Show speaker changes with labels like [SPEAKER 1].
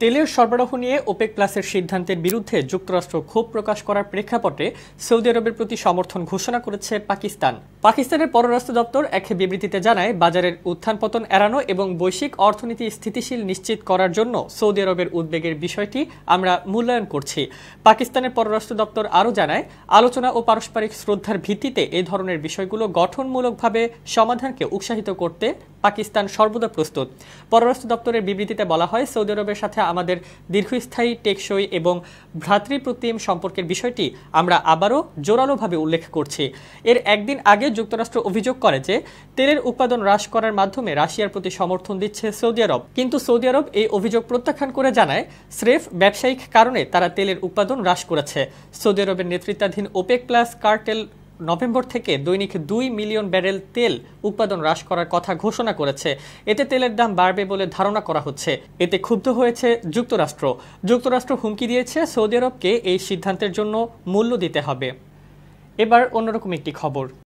[SPEAKER 1] তেলের সরবরাহ নিয়ে ওপেক প্লাসের সিদ্ধান্তের বিরুদ্ধে যুক্তরাষ্ট্র ক্ষোভ প্রকাশ করার প্রেক্ষাপটে সৌদি আরবের প্রতি সমর্থন ঘোষণা করেছে পাকিস্তান। পাকিস্তানের পররাষ্ট্র দপ্তর এক বিবৃতিতে জানায়, বাজারের উত্থান পতন এড়ানো এবং বৈশ্বিক অর্থনীতি স্থিতিশীল নিশ্চিত করার জন্য সৌদি আরবের উদ্বেগের বিষয়টি আমরা মূল্যায়ন করছি। পাকিস্তানের পররাষ্ট্র দপ্তর আরও জানায়, আলোচনা ও পারস্পরিক শ্রদ্ধার ভিত্তিতে এই ধরনের বিষয়গুলো গঠনমূলকভাবে সমাধানকে উৎসাহিত করতে পাকিস্তান সর্বদা প্রস্তুত। পররাষ্ট্র দপ্তরের বিবৃতিতে বলা হয়, সৌদি আরবের সাথে আমাদের দীর্ঘস্থায়ী, টেকসই এবং ভ্রাতৃপ্রতিম সম্পর্কের বিষয়টি আমরা আবারও জোরালোভাবে উল্লেখ করছি। এর একদিন আগে যুক্তরাষ্ট্র অভিযোগ করে যে তেলের উৎপাদন হ্রাস করার মাধ্যমে রাশিয়ার প্রতি সমর্থন দিচ্ছে সৌদি আরব। কিন্তু সৌদি আরব এই অভিযোগ প্রত্যাখ্যান করে জানায়, স্রেফ ব্যবসায়িক কারণে তারা তেলের উৎপাদন হ্রাস করেছে। সৌদি আরবের নেতৃত্বাধীন ওপেক প্লাস কার্টেল নভেম্বর থেকে দৈনিক 2 মিলিয়ন ব্যারেল তেল উৎপাদন হ্রাস করার কথা ঘোষণা করেছে। এতে তেলের দাম বাড়বে বলে ধারণা করা হচ্ছে। এতে ক্ষুব্ধ হয়েছে যুক্তরাষ্ট্র হুমকি দিয়েছে সৌদি আরবকে এই সিদ্ধান্তের জন্য মূল্য দিতে হবে। এবার অন্যরকম একটি খবর।